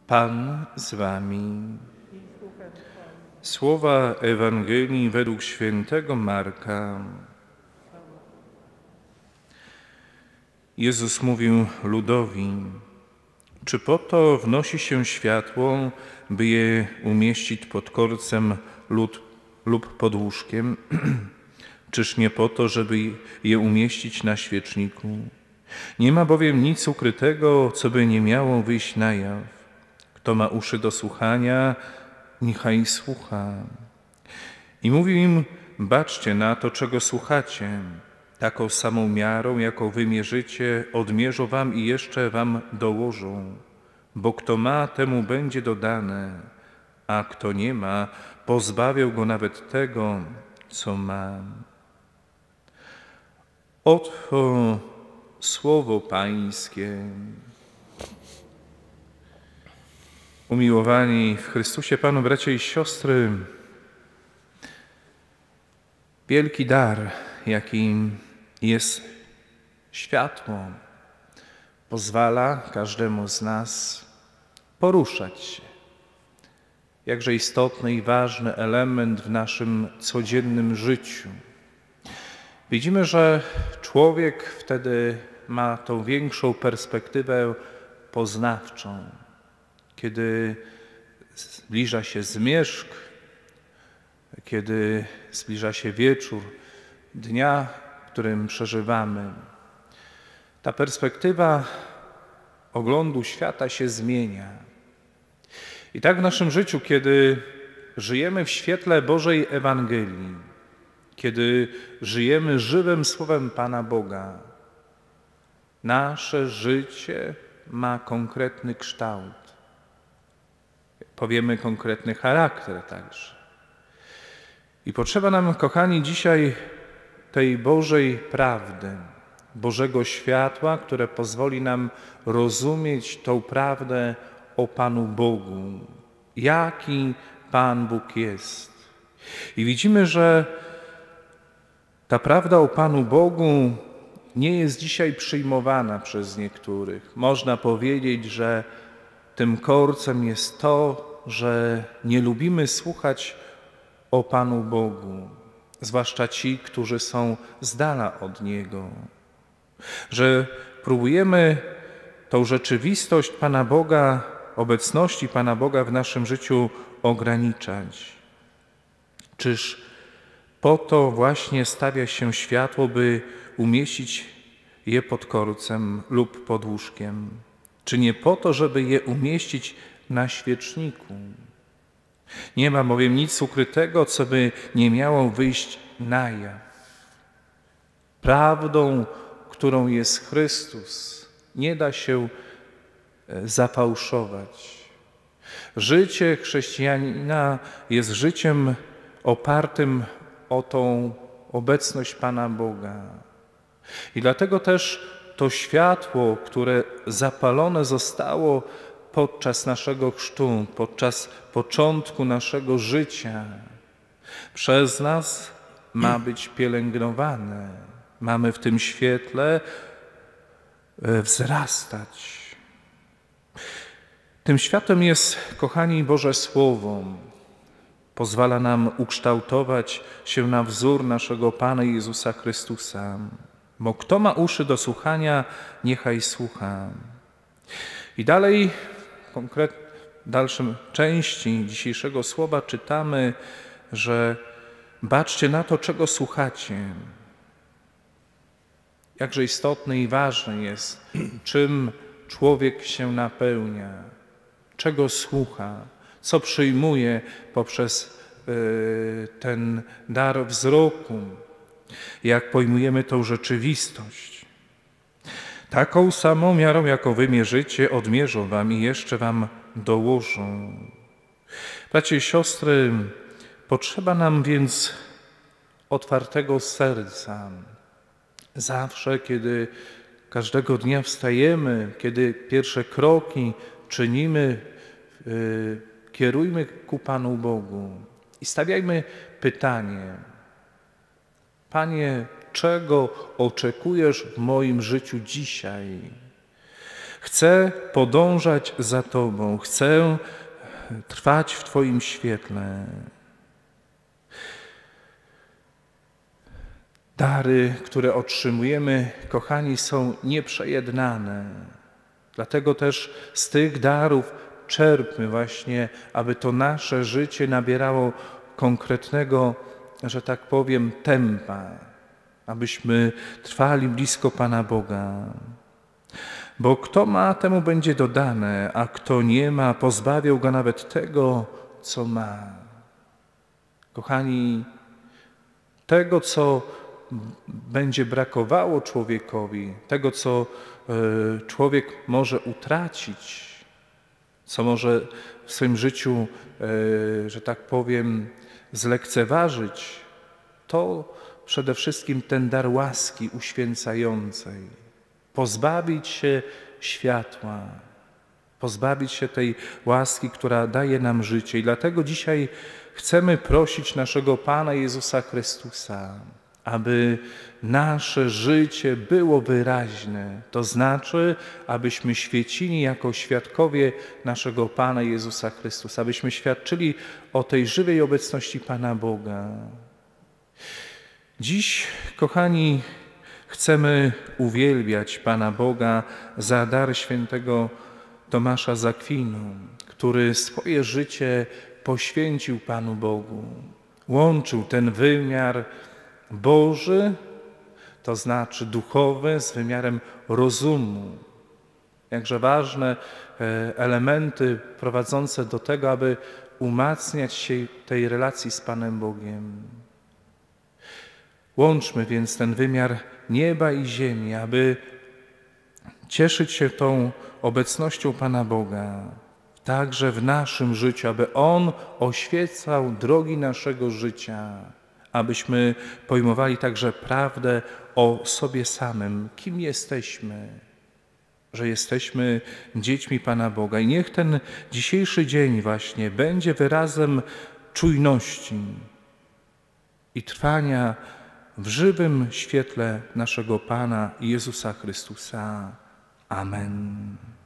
Pan z wami. Słowa Ewangelii według świętego Marka. Jezus mówił ludowi: czy po to wnosi się światło, by je umieścić pod korcem lub pod łóżkiem? Czyż nie po to, żeby je umieścić na świeczniku? Nie ma bowiem nic ukrytego, co by nie miało wyjść na jaw. Kto ma uszy do słuchania, niechaj słucha. I mówił im: baczcie na to, czego słuchacie. Taką samą miarą, jaką wy mierzycie, odmierzą wam i jeszcze wam dołożą. Bo kto ma, temu będzie dodane, a kto nie ma, pozbawią go nawet tego, co ma. Oto słowo Pańskie. Umiłowani w Chrystusie Panu, bracia i siostry, wielki dar, jakim jest światło, pozwala każdemu z nas poruszać się. Jakże istotny i ważny element w naszym codziennym życiu. Widzimy, że człowiek wtedy ma tą większą perspektywę poznawczą. Kiedy zbliża się zmierzch, kiedy zbliża się wieczór dnia, w którym przeżywamy, ta perspektywa oglądu świata się zmienia. I tak w naszym życiu, kiedy żyjemy w świetle Bożej Ewangelii, kiedy żyjemy żywym Słowem Pana Boga, nasze życie ma konkretny kształt. Powiemy, konkretny charakter także. I potrzeba nam, kochani, dzisiaj tej Bożej prawdy, Bożego światła, które pozwoli nam rozumieć tą prawdę o Panu Bogu. Jaki Pan Bóg jest. I widzimy, że ta prawda o Panu Bogu nie jest dzisiaj przyjmowana przez niektórych. Można powiedzieć, że tym korcem jest to, że nie lubimy słuchać o Panu Bogu, zwłaszcza ci, którzy są z dala od Niego. Że próbujemy tą rzeczywistość Pana Boga, obecności Pana Boga w naszym życiu ograniczać. Czyż po to właśnie stawia się światło, by umieścić je pod korcem lub pod łóżkiem? Czy nie po to, żeby je umieścić na świeczniku? Nie ma bowiem nic ukrytego, co by nie miało wyjść na jaw. Prawdą, którą jest Chrystus, nie da się zafałszować. Życie chrześcijanina jest życiem opartym o tą obecność Pana Boga. I dlatego też to światło, które zapalone zostało podczas naszego chrztu, podczas początku naszego życia, przez nas ma być pielęgnowane. Mamy w tym świetle wzrastać. Tym światłem jest, kochani, Boże Słowo. Pozwala nam ukształtować się na wzór naszego Pana Jezusa Chrystusa. Bo kto ma uszy do słuchania, niechaj słucha. I dalej, w dalszej części dzisiejszego słowa czytamy, że baczcie na to, czego słuchacie. Jakże istotny i ważny jest, czym człowiek się napełnia, czego słucha, co przyjmuje poprzez ten dar wzroku, jak pojmujemy tą rzeczywistość. Taką samą miarą, jaką wy mierzycie, odmierzą wam i jeszcze wam dołożą. Bracia i siostry, potrzeba nam więc otwartego serca. Zawsze, kiedy każdego dnia wstajemy, kiedy pierwsze kroki czynimy, kierujmy ku Panu Bogu i stawiajmy pytanie: Panie, czego oczekujesz w moim życiu dzisiaj? Chcę podążać za Tobą, chcę trwać w Twoim świetle. Dary, które otrzymujemy, kochani, są nieprzejednane. Dlatego też z tych darów czerpmy właśnie, aby to nasze życie nabierało konkretnego, że tak powiem, tempa, abyśmy trwali blisko Pana Boga. Bo kto ma, temu będzie dodane, a kto nie ma, pozbawią go nawet tego, co ma. Kochani, tego, co będzie brakowało człowiekowi, tego, co człowiek może utracić, co może w swoim życiu, że tak powiem, zlekceważyć, to przede wszystkim ten dar łaski uświęcającej. Pozbawić się światła, pozbawić się tej łaski, która daje nam życie. I dlatego dzisiaj chcemy prosić naszego Pana Jezusa Chrystusa, aby nasze życie było wyraźne, to znaczy, abyśmy świecili jako świadkowie naszego Pana Jezusa Chrystusa, abyśmy świadczyli o tej żywej obecności Pana Boga. Dziś, kochani, chcemy uwielbiać Pana Boga za dar świętego Tomasza z Akwinu, który swoje życie poświęcił Panu Bogu. Łączył ten wymiar Boży, to znaczy duchowy, z wymiarem rozumu. Jakże ważne elementy prowadzące do tego, aby umacniać się tej relacji z Panem Bogiem. Łączmy więc ten wymiar nieba i ziemi, aby cieszyć się tą obecnością Pana Boga, także w naszym życiu, aby On oświecał drogi naszego życia, abyśmy pojmowali także prawdę o sobie samym, kim jesteśmy, że jesteśmy dziećmi Pana Boga. I niech ten dzisiejszy dzień właśnie będzie wyrazem czujności i trwania w żywym świetle naszego Pana Jezusa Chrystusa. Amen.